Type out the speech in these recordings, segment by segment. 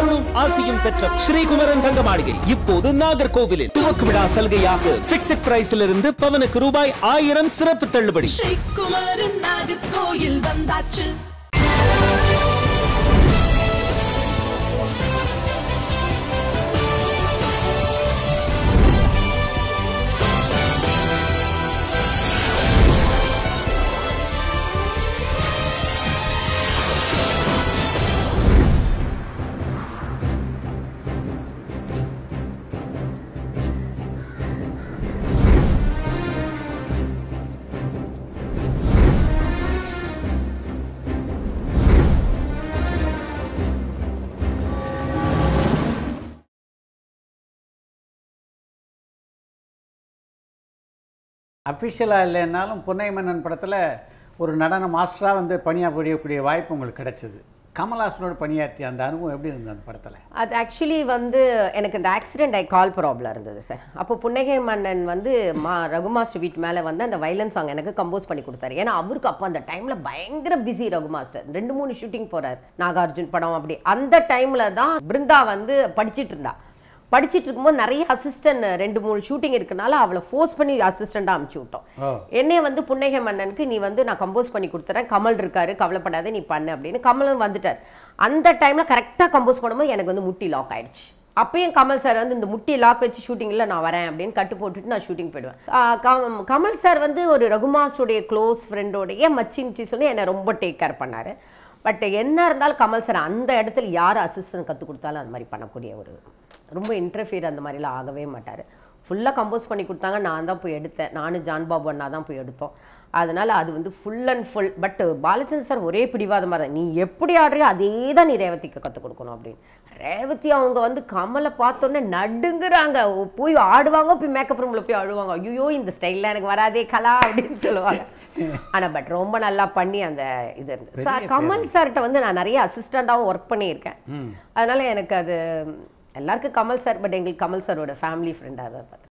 அருளும் ஆசையும் பெற்ற ஸ்ரீகுமரன் தங்க மாளிகை இப்போது நாகர்கோவிலில் துவக்க விழா சலுகையாக பிக்ஸட் பிரைஸில் இருந்து பவனுக்கு ரூபாய் 1000 சிறப்பு தள்ளுபடி. ஸ்ரீகுமரன் நாகர்கோவில் வந்தாச்சு. அஃபிஷியலாக இல்லைன்னாலும் புன்னை மன்னன் படத்தில் ஒரு நடன மாஸ்டராக வந்து பணியாற்றக்கூடிய வாய்ப்பு உங்களுக்கு கிடைச்சிது. கமல்ஹாசனோட பணியாற்றி அந்த அனுபவம் எப்படி இருந்தது அந்த படத்தில்? அது ஆக்சுவலி வந்து எனக்கு இந்த ஆக்சிடென்ட் கால் ப்ராப்ளம் இருந்தது சார். அப்போ புன்னகை மன்னன் வந்து ரகுமாஸ்டர் வீட்டு மேலே வந்து அந்த வைலன்ஸ் சாங் எனக்கு கம்போஸ் பண்ணி கொடுத்தாரு. ஏன்னா அவருக்கு அப்போ அந்த டைமில் பயங்கர பிஸி ரகுமாஸ்டர், 2-3 ஷூட்டிங் போகிறார், நாகார்ஜுன் படம் அப்படி. அந்த டைமில் தான் பிருந்தா வந்து படிச்சுட்டு இருந்தா. படிச்சுட்டு இருக்கும்போது நிறைய அசிஸ்டன்ட் 2-3 ஷூட்டிங் இருக்கனால அவளை ஃபோர்ஸ் பண்ணி அசிஸ்டண்டாக அனுப்பிச்சி விட்டோம். என்னைய வந்து புன்னகை மன்னனுக்கு நீ வந்து நான் கம்போஸ் பண்ணி கொடுத்துறேன், கமல் இருக்காரு, கவலைப்படாத நீ பண்ணு அப்படின்னு. கமலும் வந்துட்டார். அந்த டைமில் கரெக்டாக கம்போஸ் பண்ணும்போது எனக்கு வந்து முட்டி லாக் ஆயிடுச்சு. அப்பயும் கமல் சார் வந்து இந்த முட்டி லாக் வச்சு ஷூட்டிங்கில் நான் வரேன் அப்படின்னு கட்டு போட்டுட்டு நான் ஷூட்டிங் போயிடுவேன். கமல் சார் வந்து ஒரு ரகுமாஸுடைய க்ளோஸ் ஃப்ரெண்டோடைய மச்சின்ச்சு சொல்லி என்னை ரொம்ப டேக் கேர் பண்ணார். பட் என்ன இருந்தாலும் கமல் சார் அந்த இடத்துல யார் அசிஸ்டன்ட் கற்றுக் கொடுத்தாலும் அந்த மாதிரி பண்ணக்கூடிய ஒரு ரொம்ப இன்டர்ஃபியர் அந்த மாதிரிலாம் ஆகவே மாட்டார். ஃபுல்லாக கம்போஸ் பண்ணி கொடுத்தாங்க, நான் தான் போய் எடுத்தேன். நானும் ஜான் பாபு அண்ணா தான் போய் எடுத்தோம். அதனால் அது வந்து full and full. But Balachandran sir ஒரே பிடிவாதமாக தான், நீ எப்படி ஆடுறியோ அதே தான் நீ ரேவதிக்கு கற்றுக் கொடுக்கணும் அப்படின்னு. ரேவதி அவங்க வந்து கமலை பார்த்தோன்னே நடுங்குறாங்க, போய் ஆடுவாங்க, போய் மேக்கப் ரூமில் போய் ஆடுவாங்க. ஐயோ இந்த ஸ்டைலில் எனக்கு வராதே கலா அப்படின்னு சொல்லுவாங்க. ஆனால் பட் ரொம்ப நல்லா பண்ணி அந்த இது இருந்தது. சார் கமல் சார்கிட்ட வந்து நான் நிறைய அசிஸ்டண்ட்டாகவும் ஒர்க் பண்ணியிருக்கேன். அதனால் எனக்கு அது எல்லாருக்கும் கமல் சார், பட் எங்களுக்கு கமல் சாரோட ஃபேமிலி ஃப்ரெண்டாக தான் பார்த்தேன்.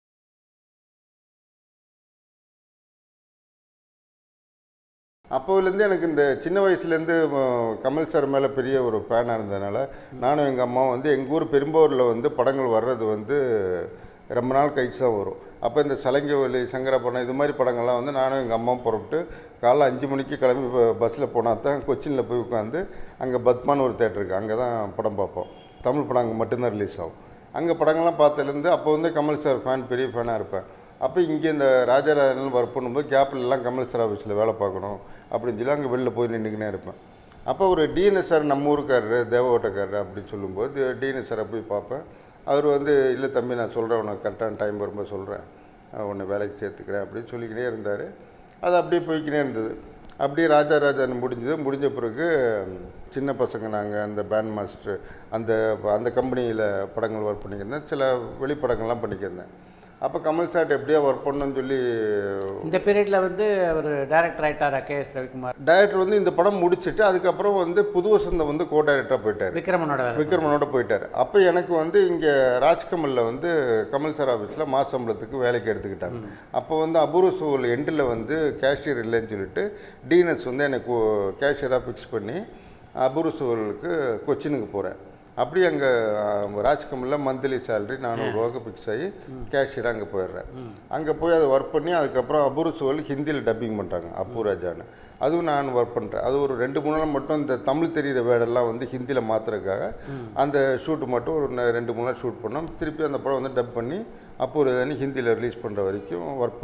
அப்போலேருந்து எனக்கு இந்த சின்ன வயசுலேருந்து கமல் சார் மேலே பெரிய ஒரு ஃபேனாக இருந்ததுனால நானும் எங்கள் அம்மாவும் வந்து எங்கள் ஊர் பெரும்போரில் வந்து படங்கள் வர்றது வந்து ரொம்ப நாள் கழிச்சு தான் வரும். அப்போ இந்த சலங்கவலி, சங்கரப்படம் இது மாதிரி படங்கள்லாம் வந்து நானும் எங்கள் அம்மாவும் புறப்பட்டு காலைல 5 மணிக்கு கிளம்பி பஸ்ஸில் போனால் தான் கொச்சினில் போய் உட்காந்து அங்கே பத்மான்னு ஒரு தேட்டர் இருக்குது, அங்கே தான் படம் பார்ப்போம். தமிழ் படம் அங்கே மட்டும்தான் ரிலீஸ் ஆகும். அங்கே படங்கள்லாம் பார்த்ததுலேருந்து அப்போ வந்து கமல் சார் ஃபேன், பெரிய ஃபேனாக இருப்பேன். அப்போ இங்கே இந்த ராஜராஜன் ஒர்க் பண்ணும்போது கேப்லெலாம் கமல் சார் ஆஃபீஸில் வேலை பார்க்கணும் அப்படின்னு சொல்லி அங்கே வெளில போய் நின்றுக்கினே இருப்பேன். அப்போ ஒரு டிஎன்எஸ் சார் நம்ம ஊருக்காரரு, தேவகோட்டக்காரரு அப்படின்னு சொல்லும்போது டிஎன்எஸ் சாரை போய் பார்ப்பேன். அவர் வந்து இல்லை தம்பி நான் சொல்கிறேன், உனக்கு கரெக்டான டைம் வரும்போது சொல்கிறேன், உன்னை வேலைக்கு சேர்த்துக்கிறேன் அப்படின்னு சொல்லிக்கினே இருந்தார். அது அப்படியே போய்க்கினே இருந்தது. அப்படியே ராஜராஜன் முடிஞ்ச பிறகு சின்ன பசங்க நாங்கள் அந்த பேண்ட் மாஸ்டர் அந்த கம்பெனியில் படங்கள் ஒர்க் பண்ணிக்கிருந்தேன். சில வெளிப்படங்கள்லாம் பண்ணிக்கிருந்தேன். அப்போ கமல் சார்ட்ட எப்படியா ஒர்க் பண்ணணும்னு சொல்லி இந்த பீரியடில் வந்து அவர் டைரக்டர் ஆகிட்டார். கேஎஸ் ரவிக்குமார் டைரக்டர் வந்து இந்த படம் முடிச்சுட்டு அதுக்கப்புறம் வந்து புது வசந்தம் வந்து கோ டைரக்டராக போயிட்டார், விக்ரமனோட போயிட்டார். அப்போ எனக்கு வந்து இங்கே ராஜ்கமலில் வந்து கமல் சார் ஆஃபீஸில் மாச சம்பளத்துக்கு வேலைக்கு எடுத்துக்கிட்டாங்க. அப்போ வந்து அபூர்வ சூழல் எண்டில் வந்து கேஷியர் இல்லைன்னு சொல்லிட்டு டிஎன்எஸ் வந்து எனக்கு கேஷியராக ஃபிக்ஸ் பண்ணி அபூர்வ சூழலுக்கு கொச்சினுக்கு போகிறேன். அப்படி அங்கே ராஜ்கமலில் மந்த்லி சேலரி 400 ரூபாய்க்கு ஃபிக்ஸ் ஆகி கேஷியராக அங்கே போயிடுறேன். அங்கே போய் அதை ஒர்க் பண்ணி அதுக்கப்புறம் அபூர்வ சூழல் ஹிந்தியில் டப்பிங் பண்ணுறாங்க, அப்புராஜான்னு. அதுவும் நான் ஒர்க் பண்ணுறேன். அது ஒரு 2-3 நாள் மட்டும் இந்த தமிழ் தெரிகிற வேடெல்லாம் வந்து ஹிந்தியில் மாற்றுறதுக்காக அந்த ஷூட்டு மட்டும் ஒரு 2-3 நாள் ஷூட் பண்ணோம். திருப்பி அந்த படம் வந்து டப் பண்ணி அப்புராஜான்னு ஹிந்தியில் ரிலீஸ் பண்ணுற வரைக்கும் ஒர்க்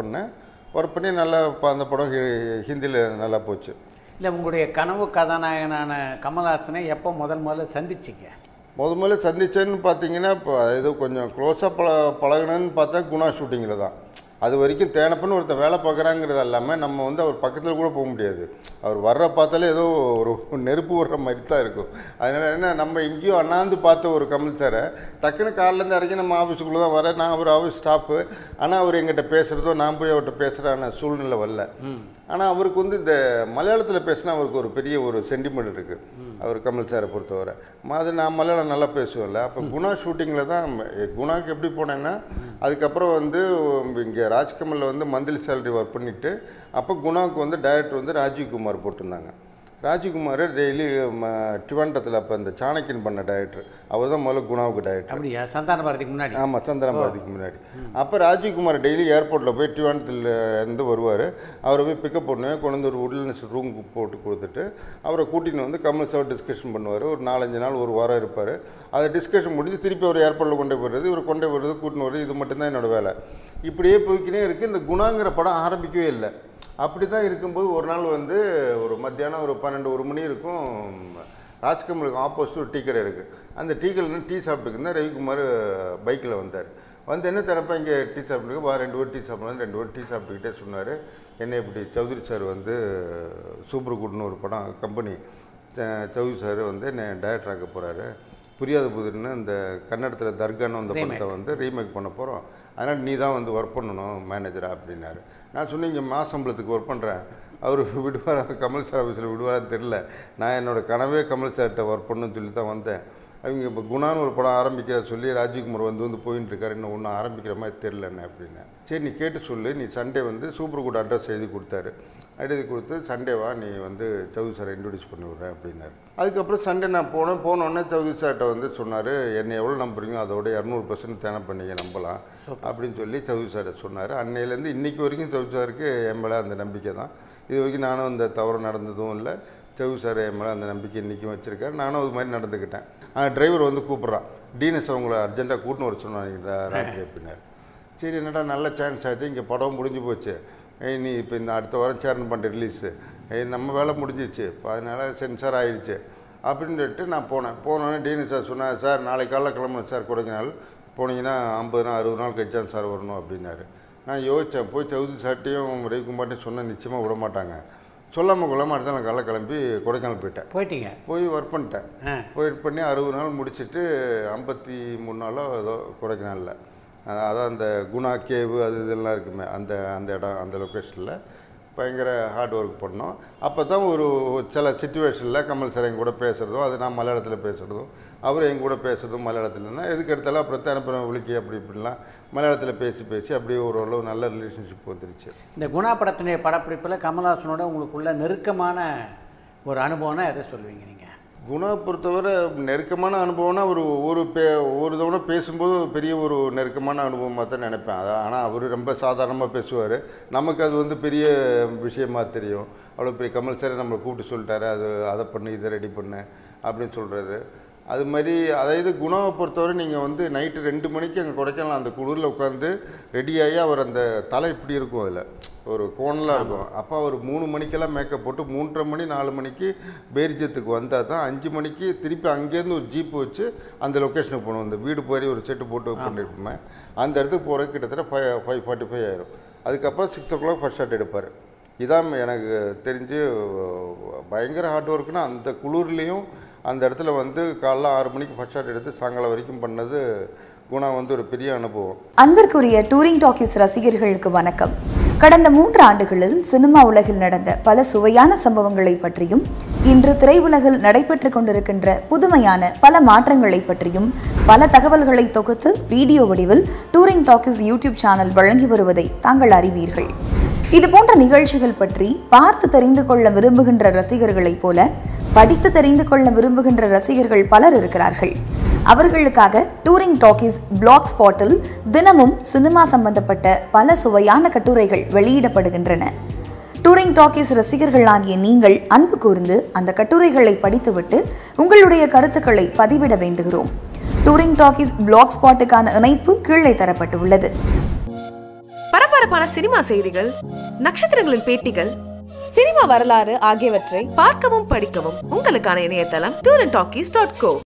பண்ணி நல்லா அந்த படம் ஹிந்தியில் நல்லா போச்சு. இல்லை, உங்களுடைய கனவு கதாநாயகனான கமல்ஹாசனை எப்போ முதல்ல சந்திச்சிங்க? முதல்ல சந்திச்சேன்னு பார்த்தீங்கன்னா இப்போ ஏதோ கொஞ்சம் க்ளோஸாக பழகினேன்னு பார்த்தா குணா ஷூட்டிங்கில் தான். அது வரைக்கும் தேனப்பன்னு ஒருத்தர் வேலை பார்க்குறாங்கிறது இல்லாமல் நம்ம வந்து அவர் பக்கத்தில் கூட போக முடியாது. அவர் வர்ற பார்த்தாலே ஏதோ ஒரு நெருப்பு வர்ற மாதிரி தான் இருக்கும். அதனால் என்ன, நம்ம எங்கேயோ அண்ணாந்து பார்த்த ஒரு கமல் சாரை டக்குன்னு காலிலேருந்து இறங்கி நம்ம ஆஃபீஸுக்குள்ளே தான் வரேன். நான் அவர் ஆஃபீஸ் ஸ்டாஃபு, ஆனால் அவர் எங்கிட்ட பேசுகிறதோ நான் போய் அவர்கிட்ட பேசுகிறான சூழ்நிலை வரல. ஆனால் அவருக்கு வந்து இந்த மலையாளத்தில் பேசினா அவருக்கு ஒரு பெரிய ஒரு சென்டிமெண்ட் இருக்குது அவர் கமல் சாரை பொறுத்தவரை. அது நான் மலையாளம் நல்லா பேசுவேன்ல. அப்போ குணா ஷூட்டிங்கில் தான் குணாவுக்கு எப்படி போனேன்னா, அதுக்கப்புறம் வந்து இங்கே ராஜ்கமலில் வந்து மந்த்லி சேலரி ஒர்க் பண்ணிவிட்டு அப்போ குணாவுக்கு வந்து டைரக்டர் வந்து ராஜீவ்குமார் போட்டிருந்தாங்க. ராஜ்குமார் டெய்லி ட்ரிவாண்டத்தில் அப்போ இந்த சாணக்கியன் பண்ண டைரக்டர், அவர் தான் முதல்ல குணாவுக்கு டைரக்டர். அப்படியா? சந்தான பாரதிக்கு முன்னாடி? ஆமாம், சந்தான பாரதிக்கு முன்னாடி. அப்போ ராஜ்குமார் டெய்லி ஏர்போர்ட்டில் போய் ட்ரிவாண்டத்தில் இருந்து வருவார். அவரை போய் பிக்கப் பண்ணுவேன், கொண்டு வந்து ஒரு உட்லன்ஸ் ரூம் போட்டு கொடுத்துட்டு அவரை கூட்டின்னு வந்து கமல் சார் டிஸ்கஷன் பண்ணுவார். ஒரு 4-5 நாள், ஒரு வாரம் இருப்பார். அதை டிஸ்கஷன் முடிஞ்சு திருப்பி அவர் ஏர்போர்ட்டில் கொண்டு போயிடுறது, இவர் கொண்டு போயிடுறது, கூட்டின்னு வருது. இது மட்டும்தான் என்னோடய வேலை. இப்படியே போய்க்கினே இருக்குது. இந்த குணாங்கிற படம் ஆரம்பிக்கவே இல்லை. அப்படி தான் இருக்கும்போது ஒரு நாள் வந்து ஒரு மத்தியானம் ஒரு 12-1 மணி இருக்கும். ராஜ்கமலுக்கு ஆப்போசிட் ஒரு டீ கடை இருக்குது. அந்த டீ கடையில் டீ சாப்பிட்டுருந்தா ரவிக்குமார் பைக்கில் வந்தார். வந்து என்ன தினப்பா இங்கே டீ சாப்பிட்டுருக்கு, வா 2 பேர் டீ சாப்பிட்லாம். 2 பேர் டீ சாப்பிட்டுக்கிட்டே சொன்னார், என்ன இப்படி சௌத்ரி சார் வந்து சூப்பர்குட்னு ஒரு படம் கம்பெனி, சௌத்ரி சார் வந்து என்னை டைரக்டர் ஆக்க போகிறாரு, புரியாத புதிர்னு இந்த கன்னடத்தில் தர்கான்னு அந்த படத்தை வந்து ரீமேக் பண்ண போகிறோம், அதனால் நீ தான் வந்து ஒர்க் பண்ணணும் மேனேஜராக அப்படின்னாரு. நான் சொன்னேன், இங்கே மாசம்பளத்துக்கு ஒர்க் பண்ணுறேன், அவர் விடுவாரா, கமல் சார் ஆஃபீஸில் விடுவாரான்னு தெரில, நான் என்னோடய கனவே கமல் சார்கிட்ட ஒர்க் பண்ணணும்னு சொல்லி தான் வந்தேன். அவங்க இப்போ குணான்னு ஒரு படம் ஆரம்பிக்கிற சொல்லி ராஜ்குமார் வந்து போயின்னு இருக்காரு, இன்னும் ஒன்றும் ஆரம்பிக்கிற மாதிரி தெரிலண்ணே அப்படின்னேன். சரி நீ கேட்டு சொல்லு, நீ சண்டே வந்து சூப்பர் குட் அட்ரஸ் எழுதி கொடுத்தாரு. எழுதி கொடுத்து சண்டேவா நீ வந்து சௌத்ரி சாரை இன்ட்ரடியூஸ் பண்ணி விட்றேன் அப்படின்னாரு. அதுக்கப்புறம் சண்டே நான் போனோடனே சௌத்ரி சார்கிட்ட வந்து சொன்னார், என்னை எவ்வளோ நம்புறீங்களோ அதோட 200% தேனப்பண்ணிங்க நம்பலாம் அப்படின்னு சொல்லி சௌத்ரி சார்கிட்ட சொன்னார். அன்னையிலேருந்து இன்றைக்கி வரைக்கும் சௌத்ரி சாருக்கு என் மேலே அந்த நம்பிக்கை தான். இது வரைக்கும் நானும் அந்த தவறு நடந்ததும் இல்லை. சௌத்ரி சார் என் மேலே அந்த நம்பிக்கை இன்றைக்கும் வச்சுருக்காரு. நானும் அது மாதிரி நடந்துக்கிட்டேன். டிரைவர் வந்து கூப்பிட்றான், டிஎன்எஸ் அவங்கள அர்ஜென்ட்டாக கூட்டின்னு வர சொன்னாங்க ராத்திரி அப்படின்னாரு. சரி என்னடா நல்ல சான்ஸ் ஆச்சு, இங்கே படம் முடிஞ்சு போச்சு, நீ இப்போ இந்த அடுத்த வாரம் சேரன் பண்ணுற ரிலீஸு, நம்ம வேலை முடிஞ்சிச்சு, அதனால் சென்சார் ஆகிடுச்சு அப்படின்னு சொல்லிட்டு நான் போனோன்னே டிஎன்எஸ் சார் சொன்னார், சார் நாளைக்கு காலைல கிளம்புனேன் சார், கொடைக்கானல் போனீங்கன்னா 50 நாள் 60 நாள் கழிச்சான் சார் வரணும் அப்படின்னாரு. நான் யோசித்தேன், போய் சௌத்ரி சார்ட்டையும் ரவிக்குமார்ட்டையும் சொன்னால் நிச்சயமாக விட மாட்டாங்க. சொல்லாமல் கொள்ளாமல் அடுத்த நான் காலைல கிளம்பி கொடைக்கானல் போயிட்டேன். போய் ஒர்க் பண்ணிட்டேன். ஒர்க் பண்ணி 60 நாள் முடிச்சுட்டு 53 நாளோ ஏதோ கொடைக்கானலில், அதான் அந்த குணா கேவு அது இதெல்லாம் இருக்குமே அந்த இடம், அந்த லொக்கேஷனில் பயங்கர ஹார்ட் ஒர்க் பண்ணோம். அப்போ தான் ஒரு சில சிச்சுவேஷனில் கமல் சார் என் கூட பேசுகிறதும், அது நான் மலையாளத்தில் பேசுகிறதும், அவர் என் கூட பேசுகிறதும் மலையாளத்தில்னா எதுக்கு எடுத்தாலும் அப்புறம் தேனப்பன் விழிக்கி அப்படி இப்படிலாம் மலையாளத்தில் பேசி அப்படியே ஓரளவு நல்ல ரிலேஷன்ஷிப் வந்துருச்சு. இந்த குணா படத்தினுடைய படப்பிடிப்பில் கமல்ஹாசனோட உங்களுக்குள்ள நெருக்கமான ஒரு அனுபவம்னா எதை சொல்லுவீங்க நீங்கள்? குணா பொறுத்தவரை நெருக்கமான அனுபவம்னா ஒரு தவணை பேசும்போது பெரிய ஒரு நெருக்கமான அனுபவமாக தான் நினைப்பேன். ஆனால் அவர் ரொம்ப சாதாரணமாக பேசுவார், நமக்கு அது வந்து பெரிய விஷயமாக தெரியும். அவ்வளோ பெரிய கமல் சார் நம்மளை கூப்பிட்டு சொல்லிட்டாரு, அதை பண்ணு இதை ரெடி பண்ணு அப்படின்னு சொல்கிறது. அது மாதிரி அதாவது குணாவை பொறுத்தவரை நீங்கள் வந்து நைட்டு 2 மணிக்கு அங்கே கொடைக்கானல் அந்த குளிரில் உட்காந்து ரெடியாகி அவர் அந்த தலை இப்படி இருக்கும், அதில் ஒரு கோணலாக இருக்கும். அப்போ அவர் 3 மணிக்கெல்லாம் மேக்கப் போட்டு 3:30 மணி 4 மணிக்கு பேரிஜத்துக்கு வந்தால் தான் 5 மணிக்கு திருப்பி அங்கேருந்து ஒரு ஜீப்பு வச்சு அந்த லொக்கேஷனுக்கு போகணும். அந்த வீடு போய் ஒரு செட்டு போட்டு பண்ணியிருப்போமே, அந்த இடத்துக்கு போகிறதுக்கு கிட்டத்தட்ட 5:45 ஆயிரும். அதுக்கப்புறம் 6 o'clock ஃபர்ஸ்ட் ஷாட் எடுப்பார். இதான் எனக்கு தெரிஞ்சு பயங்கர ஹார்ட் ஒர்க்குன்னா அந்த குளிர்லேயும் அந்த இடத்துல வந்து காலைல 6 மணிக்கு ஃபர்ஸ்ட் ஷாட் எடுத்து சாயங்காலம் வரைக்கும் பண்ணது குணா வந்து ஒரு பெரிய அனுபவம். அன்பிற்குரிய டூரிங் டாக்கீஸ் ரசிகர்களுக்கு வணக்கம். கடந்த 3 ஆண்டுகளில் சினிமா உலகில் நடந்த பல சுவையான சம்பவங்களை பற்றியும், இன்று திரையுலகில் நடைபெற்றுக் கொண்டிருக்கின்ற புதுமையான பல மாற்றங்களை பற்றியும் பல தகவல்களை தொகுத்து வீடியோ வடிவில் டூரிங் டாக்கீஸ் யூடியூப் சேனல் வழங்கி வருவதை தாங்கள் அறிவீர்கள். இது போன்ற நிகழ்ச்சிகள் பற்றி பார்த்து தெரிந்து கொள்ள விரும்புகின்ற ரசிகர்களைப் போல படித்து தெரிந்து கொள்ள விரும்புகின்ற ரசிகர்கள் பலர் இருக்கிறார்கள். அவர்களுக்காக டூரிங் டாக்கீஸ் பிளாக் ஸ்பாட்டில் தினமும் சினிமா சம்பந்தப்பட்ட பல சுவையான கட்டுரைகள் வெளியிடப்படுகின்றன. டூரிங் டாக்கீஸ் ரசிகர்களாகிய நீங்கள் அன்பு கூர்ந்து அந்த கட்டுரைகளை படித்துவிட்டு உங்களுடைய கருத்துக்களை பதிவிட வேண்டுகிறோம். டூரிங் டாக்கீஸ் பிளாக் ஸ்பாட்டுக்கான இணைப்பு கீழே தரப்பட்டுள்ளது. பரபரப்பான சினிமா செய்திகள், நட்சத்திரங்களின் பேட்டிகள், சினிமா வரலாறு ஆகியவற்றை பார்க்கவும் படிக்கவும் உங்களுக்கான இணையதளம் tourandtalkies.co.